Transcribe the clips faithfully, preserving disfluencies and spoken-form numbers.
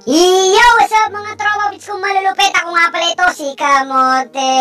Yo! What's up mga tropa bits kong malulupit? Ako nga pala ito, si Kamote.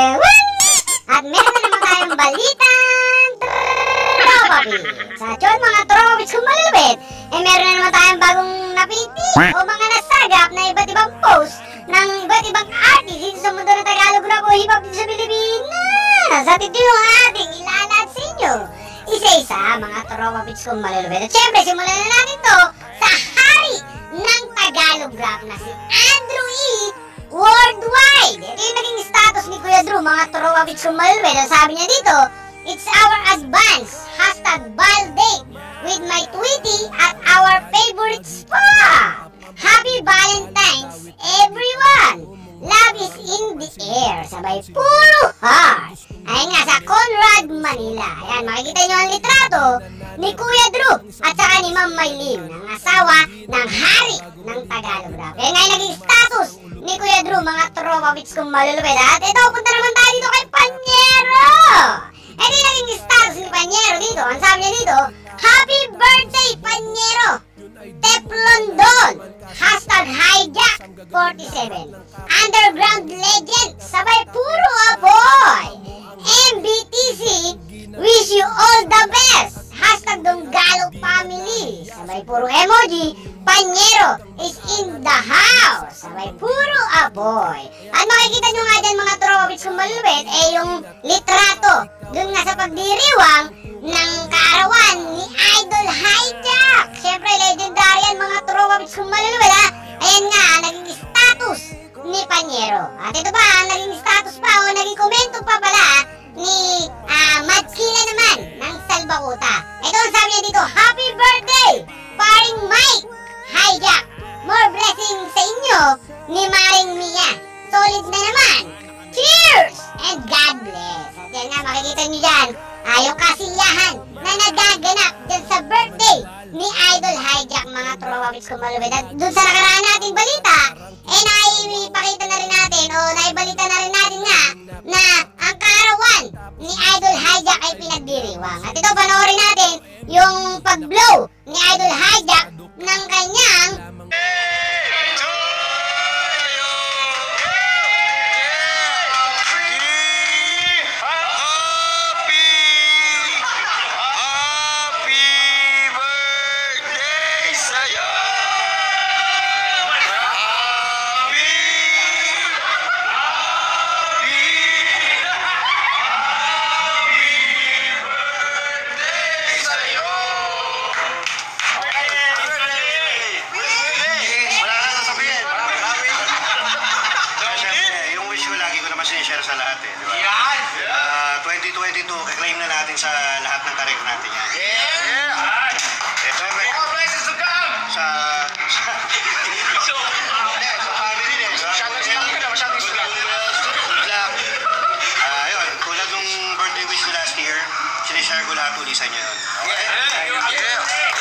At meron na naman tayong balitang tropa bits. At yun mga tropa bits kong malulupit, eh meron na naman tayong bagong napiti o mga nasagap na iba't ibang post ng iba't ibang artist dito sa mundo ng Tagalog rap o hip-hop dito sa Pilipinas. At ito yung ating ilalad sa inyo isa-isa mga tropa bits kong malulupit. At syempre simulan na natin to sa hari ng Tagalog rap na si Andrew E. Worldwide. Ito yung naging status ni Kuya Drew, mga tropa bits kong malulupit. Ang sabi niya dito, it's our advance hashtag ball date with my Tweety at our favorite spot. Happy Valentine's everyone. Love is in the air. Sabay puro heart. Ayun nga sa Conrad, Manila. Ayan, makikita nyo ang litrato ni Kuya Drew at saka ni Ma'am Maylin, ang asawa ng hari ng Tagalog rap. Ayan nga yung naging status ni Kuya Drew, mga tropa bits kong malulupit. At ito, punta naman tayo dito kay Panyero. Ito yung naging status ni Panyero dito. Ang sabi niya dito, Happy birthday, Panyero! Teflondon! Hashtag hijack forty-seven. Underground legend! Sabay puro aboy! M B T C, wish you all the best! Hashtag Donggalo family! Sabay puro emoji. Panyero is in the house! Sabay puro aboy! At makikita nyo nga dyan mga tropa bits kung malulupit, eh yung litrato dun nga sa pagdiriwang ng kaarawan ni Idol Hijack. Siyempre legendary yan mga tropa bits kung malulupit ha. Ayan nga, naging status ni Panyero. At ito pa, naging status pa o naging komento pa pala ni uh, Madkila naman ng Salbakuta. Ito ang sabi niya dito, Happy birthday, paring Mike Hijack. More blessings sa inyo ni Maring Mia. Solid na naman. Cheers and God bless. At yan nga, makikita nyo dyan uh, yung kasiyahan na nagaganap dyan sa birthday ni Idol Hijack, mga tropa bits kung malupit. At dun sa nakaraan nating balita, eh naipakita na rin natin o naibalita na rin natin nga na ang kaarawan ni Idol Hijack ay pinagdiriwang. At ito, panoorin natin yung pag-blow ni Idol Hijack ng kanyang share sa lahat eh, di ba? Yan! Uh, twenty twenty-two, kaklaim na natin sa lahat ng karir natin yan. Yeah! Ito, may... More blessings to come! Sa... Sa... So... Sa family din. Masyadong stuck ka na, masyadong stuck. Good luck. Ah, yun, tulad nung birthday wish ko last year, sinishare ko lahat ulit sa inyo yun. Okay? Yeah!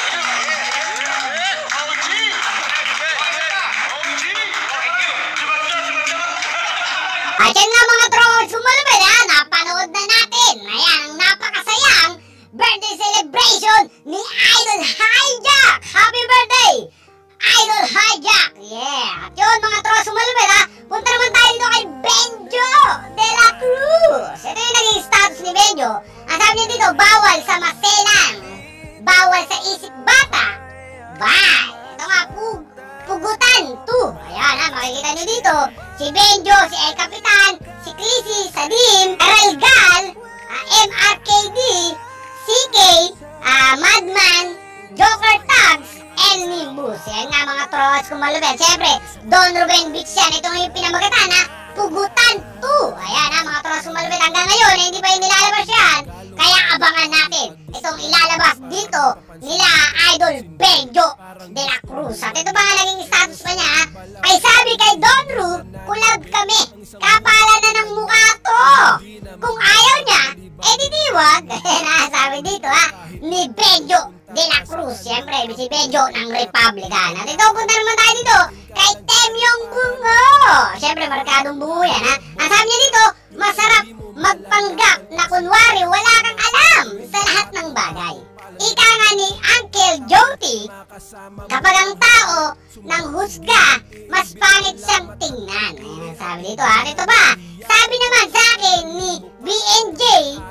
At yan nga mga trolls, sumalubid ha, napanood na natin. Ayan, ang napakasayang birthday celebration ni Idol Hijack. Happy birthday, Idol Hijack. Yeah, at yun mga trolls, sumalubid ha, punta naman tayo dito kay Benjo de la Cruz. Ito yung naging status ni Benjo. Ang sabi niya dito, bawal sa maselan, bawal sa isip bata, bye. Ito nga, pug pugutan two. Ayan ha, makikita nyo dito si Benjo, si El Capitan, si Chrissy, Sadim, Aralgal, uh, M R K D, C K, uh, Madman, Joker Tags, and Nimbus. Yan nga mga trolls kung malupit. Siyempre, Don Ruben Beach yan. Ito yung pinamagatan na Pugutan two. Ayan ha mga trolls kung malupit. Hanggang ngayon, eh, hindi pa yung nilalabas yan. Kaya abangan natin itong ilalabas dito nila Idol Benjo de la Cruz. At ito ba nga naging status pa niya, ay sabi kay Don Ru, kulab kami, kapala na ng mukha to. Kung ayaw niya, eh diniwag. Sabi dito ha, ni Benjo de la Cruz. Siyempre, si Benjo ng Republican. At ito, punta naman tayo dito kay Temyong Bungo. Siyempre, markadong bungo yan ha. Ang sabi niya dito, masarap magpanggap na kunwari wala kang alam sa lahat ng bagay. Ika nga ni Uncle Joti, kapag ang tao ng nag-post ka, mas pangit siyang tingnan. Ayan ang sabi dito ha. Ito ba? Sabi naman sa akin ni B N J,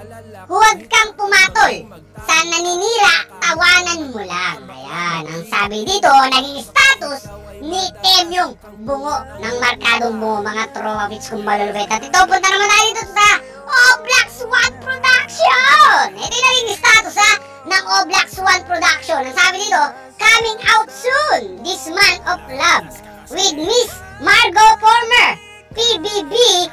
huwag kang pumatol. Sa naninira, tawanan mo lang. Ayan, ang sabi dito, naging status ni Tem yung bungo ng markadong bungo, mga trowabits kung malulupit. At ito, punta naman tayo dito sa Oblax One Production. Ito yung naging status ha, ng Oblax One Production. Ang sabi dito, coming out soon, this month of love, with Miss Margot Former, P B B,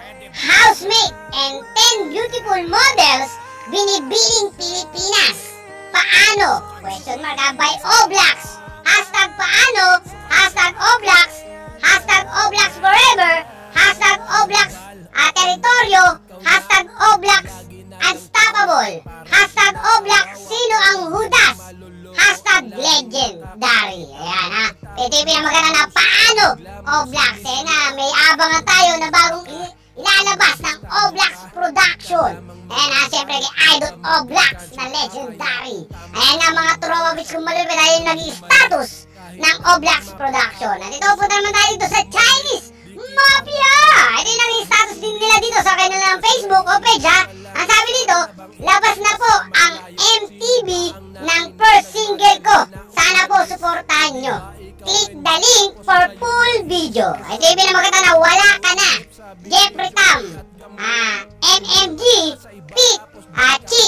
housemate, and ten beautiful models, binibiling Pilipinas. Paano? Question mark ha, by Oblax. Hashtag paano, hashtag Oblax, hashtag Oblax forever, hashtag Oblax uh, teritoryo, hashtag Oblax unstoppable, hashtag Oblax sino ang hudas, hashtag legendary. Ayan ha, ito yung pinamagana na paano Oblax. Ayan na, may abangan tayo na bagong ilalabas ng Oblax Production. Ayan na, syempre kay Idol Oblax na legendary. Ayan nga mga trowabits kung malupit tayo yung naging status ng Oblax Production. At ito, punta naman tayo dito sa Chinese Mafia. Ito yung naging status din nila dito sa kanilang Facebook o page ha. Ang sabi dito, labas na po ang M T V ng first single ko. Sana po suportahan nyo. Click the link for full video. Ito yung pinamagata na wala ka na. Jeffrey Tam, ah, M M G, Pete, ah, Chi,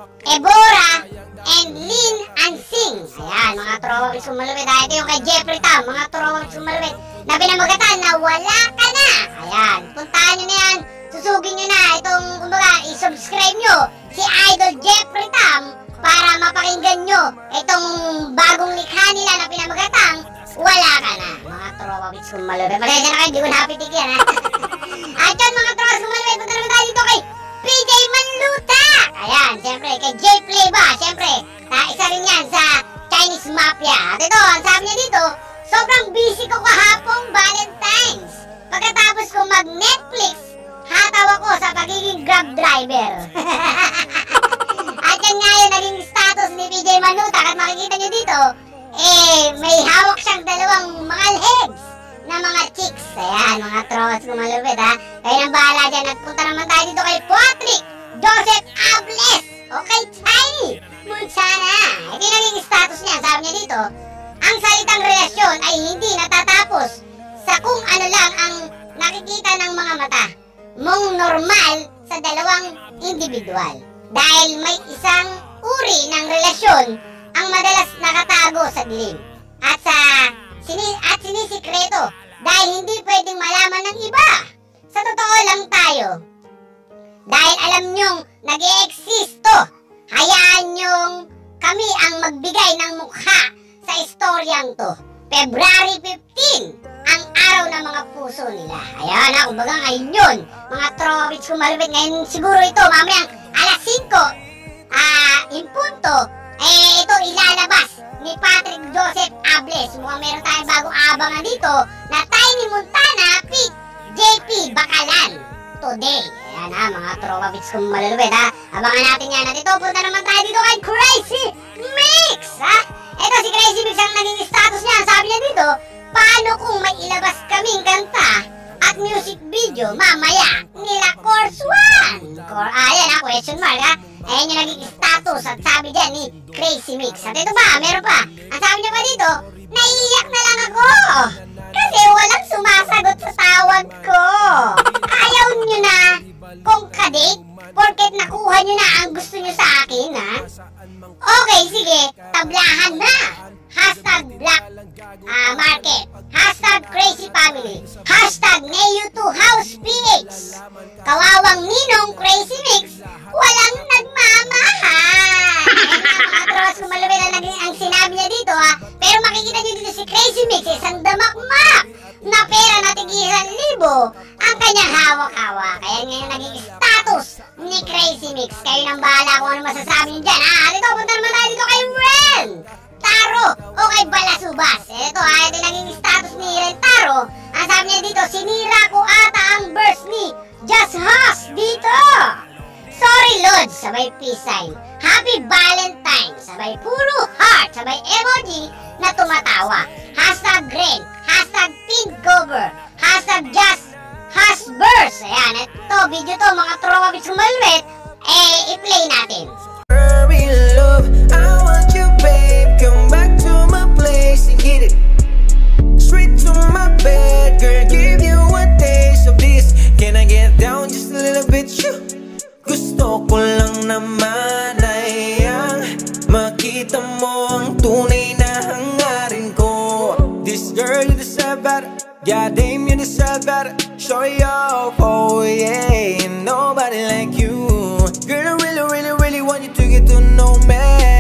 Ebora, and Lin Ansing. Ayan, mga trowabits kung malupit. Ah, ito yung kay Jeffrey Tam, mga trowabits kung malupit, na pinamagatan na wala ka na. Ayan, puntahan nyo na yan. Susugin nyo na itong, kumbaga, i-subscribe nyo si Idol Jeffrey Tam para mapakinggan nyo itong bagong likha nila na pinamagatang wala ka na. Mga trowabits kung malupit. Pasensya na kayo, hindi ko napitik yan ha. At yun mga trowabits kung malupit, punta naman tayo dito kay P J Manluta. Ayan, siyempre kay J Play ba, siyempre uh, isa rin yan sa Chinese Mafia. At ito, ang sabi niya dito, sobrang busy ko kahapong Valentine's. Pagkatapos ko mag-Netflix, hataw ako sa pagiging Grab driver. At yan nga yun, naging status ni P J Manluta. At makikita nyo dito, eh, may hawak siyang dalawang mga legs na mga chicks. Ayan, mga trolls kung malupit ha. Kayo nang bahala dyan. At punta naman tayo dito kay Patrick Joseph Ables o kay Tiny Munchana. Ito yung naging status niya. Sabi niya dito, ang salitang relasyon ay hindi natatapos sa kung ano lang ang nakikita ng mga mata mong normal sa dalawang individual. Dahil may isang uri ng relasyon ang madalas nakatago sa dilim at sa sini at sinisikreto dahil hindi pwedeng malaman ng iba. Sa totoo lang tayo. Dahil alam nyong nag-e-existo, hayaan nyong kami ang magbigay ng mukha sa istoryang to. February fifteenth, ang araw ng mga puso nila. Ayan na, kumbaga ngayon yun. Mga trowabits kung malupit ngayon siguro ito, mamayang alas singko, ah, in punto, eh, ito ilalabas ni Patrick Joseph Ables. Mukhang meron tayong bagong abangan dito na Tiny Montana, Pete, J P Bakalan today. Ayan ha, mga trowabits kung malulupit ha. Abangan natin yan. At ito, punta naman tayo dito kay Crazy Mix ha. Ito si Crazy Mix ang naging status niya. Sabi niya dito, paano kung may ilabas kaming kanta at music video mamaya nila Course one? Cor ayan ha, question mark ha. Ayan yung naging status at sabi dyan ni Crazy Mix. At ito pa, meron pa. Ang sabi niya pa dito, naiiyak na lang ako kasi walang sumasagot sa tawag ko. Ayaw nyo na kung kadate porket nakuha nyo na ang gusto nyo sa akin ha. Okay, sige, tablahan na. Hashtag Black uh, Market, hashtag Crazy Family, hashtag Neo two House P H. Kawawang ninong Crazy Mix, walang nagmamahal. Ayan nga mga trolls, kung malupit na naging ang sinabi niya dito ha. Pero makikita nyo dito si Crazy Mix, isang damakmak na pera na tigisan libo ang kanyang hawak-hawak. Kaya ngayon naging status ni Crazy Mix. Kayo nang bahala kung ano masasabi nyo dyan ha. At ito, punta naman tayo dito kay Ren Taro o kay Balasubas. Ito ha, ito naging status ni Ren Taro. Ang sabi niya dito, sinira ko ata ang verse ni Just Hush dito. Sorry Lord, sabay peace sign. Happy Valentine, sabay puro heart, sabay emoji na tumatawa. Hashtag Ren, hashtag pink cover. Hashtag just Hasbers. Ayan, ito, video to, mga tropa bits kung malupit. Eh, i-play natin. Love, I want you, babe. Come back to my place and get it straight to my bed, girl. Give you a taste of this. Can I get down just a little bit? You gusto ko lang naman ay ang makita mo ang tunay na hangarin ko. This girl, you deserve better. God damn, you deserve better. Show you off, oh yeah. Ain't nobody like you. Girl, I really, really, really want you to get to know me.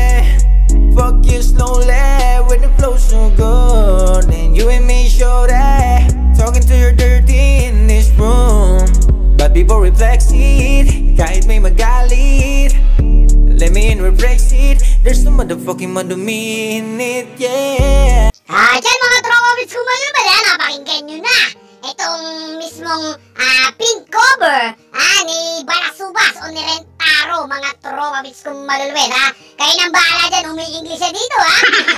Fuck you slowly with the flow so good. And you and me show that. Talking to your dirty in this room, but people reflex it. Kahit may magalit, let me in reflex it. There's no motherfucking madumi in it, yeah. Ah, dyan mga tropa bits kung malupit. Ayan, napakinggan nyo na itong mismong ah, pink cover ah, ni Balasubas o ni Rentaro, mga tropa bits kung malulupit, ha. Kayo nang bahala dyan, umi-English siya dito, ha.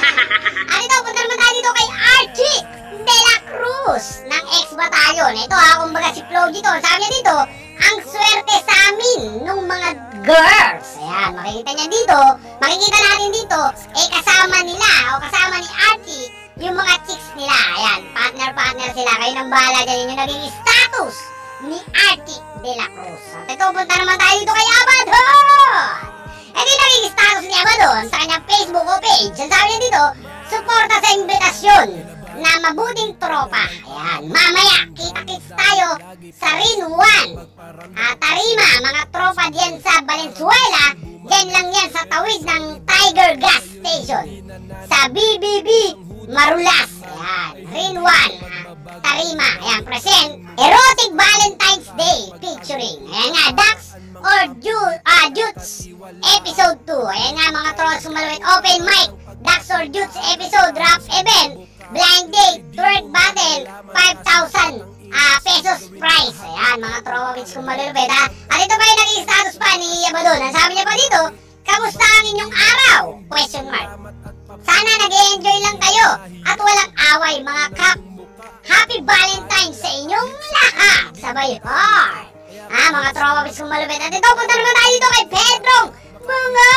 At ito, punta naman tayo dito kay Archie De La Cruz ng X-Battalion. Ito, ha, kumbaga si Flo dito, sabi niya dito, ang swerte sa amin nung mga girls. Ayan, makikita niya dito, makikita natin dito, eh kasama nila o kasama ni Archie yung mga chicks nila. Ayan, partner-partner sila. Kayo nang bahala dyan yung naging status ni Archie De La Cruz. At ito, punta naman tayo dito kay Abaddon. Ito yung naging status ni Abaddon sa kanyang Facebook o page. Ang sabi niya dito, suporta sa imbitasyon na mabuting tropa. Ayan, mamaya, kita-kits tayo sa Rinwan. At Tarima, mga tropa diyan sa Valenzuela. Diyan lang yan sa tawid ng Tiger Gas Station. Sa B B B Marulas. Ayan, Rinwan, Tarima. Ayan, present Erotic Valentine's Day featuring, ayan nga, Dax or Ju ah, Jutes Episode two. Ayan nga mga trolls, sumalawit open mic Dax or Jutes episode rap event, blind date, twerk battle, five thousand ah, pesos prize. Ayan mga tropa bits kung malulupit, ha. At ito pa yung naging status pa ni Abaddon. Ang sabi niya pa dito, kamusta ang inyong araw? Question mark. Sana nag-enjoy lang kayo at walang away mga kap. Happy Valentine's sa inyong lahat. Sabay heart. Ah, mga tropa bits kung malupit. At ito, punta naman tayo dito kay Pedrong Bungo.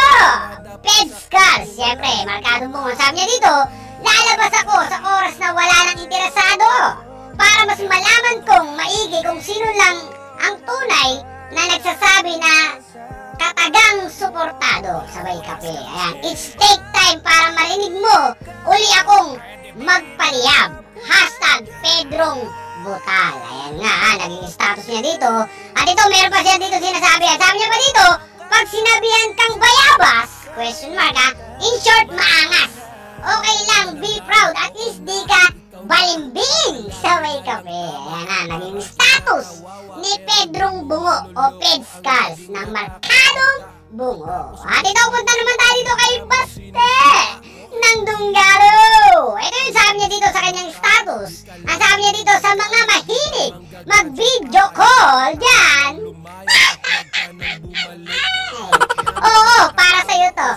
Pedskal. Siyempre, markadong bungo. Sabi niya dito, lalabas ako sa oras na wala nang interesado para mas malaman kong maigi kung sino lang ang tunay na nagsasabi na katagang suportado. Sabay kape. Ayan. It's take time para marinig mo uli akong magpaliyab. Hashtag Pedrong Butal. Ayan nga, ha, naging status niya dito. At ito, meron pa siya dito sinasabi. Sabi niya pa dito, pag sinabihan kang bayabas, question mark, ha, in short, maangas. Okay lang, be proud. At least di ka balimbing. Sabay kape. Ayan na, naging status ni Pedrong Bungo o Pedskals ng Markadong Bungo. At ito, punta naman tayo dito kay Baste ng Dunggalo. Ito yung sabi niya dito sa kanyang status. Ang sabi niya dito, sa mga mahilig mag-video call dyan. Oo, para sa'yo to.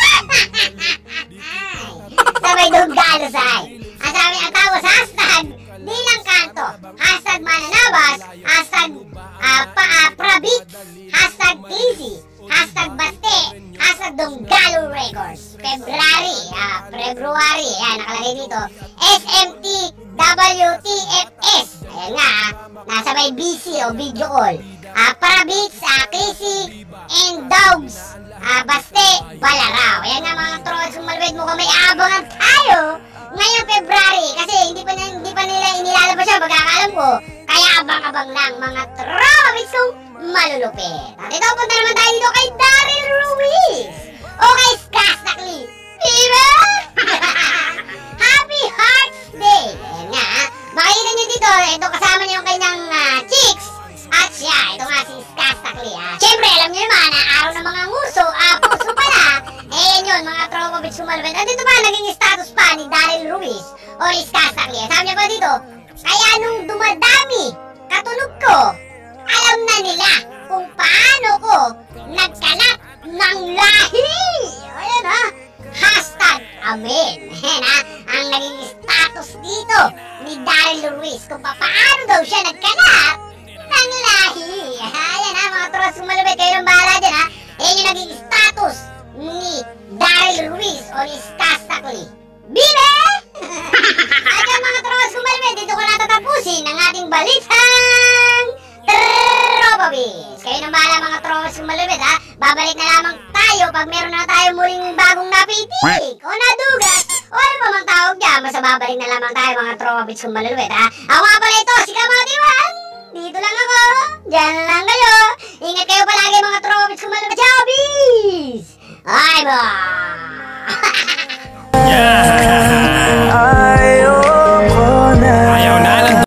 Sabay Dunggalo say. Ang sabi, ang tawag hashtag Dilang Kanto, hashtag Mananabas, hashtag uh, pa, uh, Prabit, hashtag Easy, hashtag Baste, hashtag Dunggalo Records. February, uh, February, ayan, nakalagay dito. S M T W T F S, ayan nga, nasa may B C o video call. Uh, Prabits, uh, Casey, and Dogs, uh, Baste, Balaraw. Ayan nga mga trolls, kung malupit mo kung may abangan tayo ngayong February, kasi hindi pa, hindi pa nila inilalabas siya, pagkakalam ko. Kaya abang-abang lang mga trolls kung malulupit. At ito, punta naman tayo dito kay Daryl Ruiz. Okay, Skastakli. Diba? Happy Hearts Day. Ayan nga, makikita nyo dito, ito kasama niyo yung kanyang uh, chicks. At siya, ito nga si Skastakli, ha. Siyempre, alam nyo naman na araw ng mga nguso, ah, puso pala. Eh, yan yun, mga tropa bits kumalupit. At dito pa, naging status pa ni Daryl Ruiz o ni Skastakli. Sabi niya pa dito, kaya nung dumadami katunog ko, alam na nila kung paano ko nagkalat ng lahi. Ayan, ha. Hashtag Amen. Ayan, ha. Ang naging status dito ni Daryl Ruiz kung paano daw siya nagkanap ng lahi. Ayan ha, mga trolls, kung malupit kayo ng bahala dyan ha. Ayan yung naging status ni Daryl Ruiz o ni Skastakli. Bibe! At yung mga trolls, kung malupit, dito ko natatapusin ang ating balitang Tropabits. Kayo ng bahala mga trolls, kung malupit ha. Babalik na lamang tayo pag meron na tayo muling bagong napitik o nadugas o ano pa mang tawag dyan. Basta babalik na lamang tayo mga Tropabits kung malupit ha. Ako nga pala ito, si Kamatiwan!